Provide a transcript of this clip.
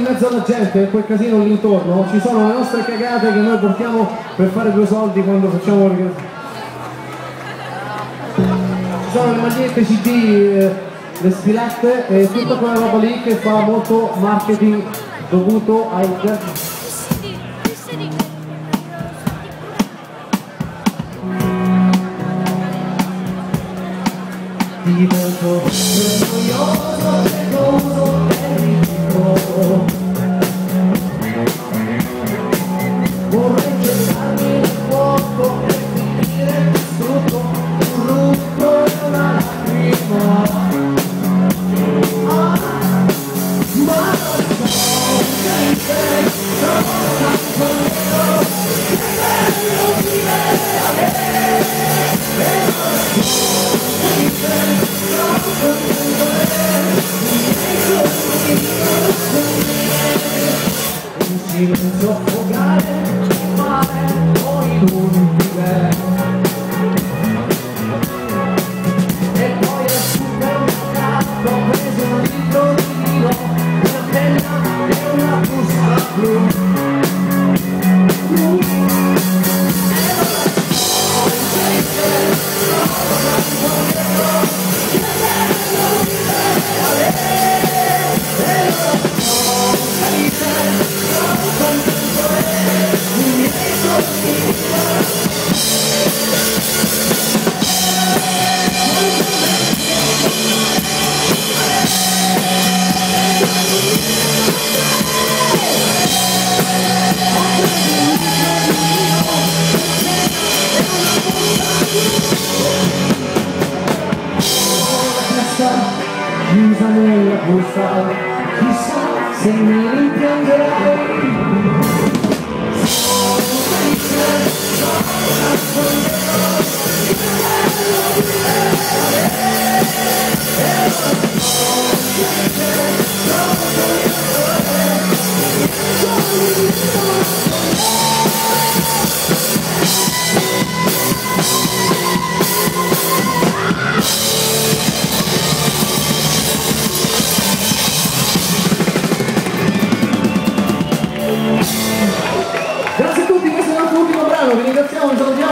mezzo alla gente, quel casino lì intorno, ci sono le nostre cagate che noi portiamo per fare 2 soldi quando facciamo ci sono le magliette, CD, le sfilette e tutta quella roba lì che fa molto marketing dovuto ai divento noioso e gozo pericolo. Vorrei gettarmi nel fuoco e finire distrutto, un lutto e una lacrima. Ma non so che sei, sono tanto nero, che bello vivere a me. Un silenzio fogale, in mare o in un livello. E poi al supermercato ho preso un litro di vino, una penna e una bussola blu. Chiusa nella busta, chissà se mi